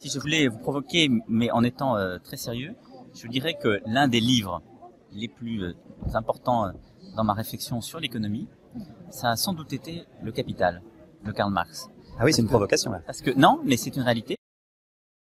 Si je voulais vous provoquer, mais en étant très sérieux, je dirais que l'un des livres les plus importants dans ma réflexion sur l'économie, ça a sans doute été Le Capital de Karl Marx. Ah oui, c'est une provocation là. Parce que non, mais c'est une réalité.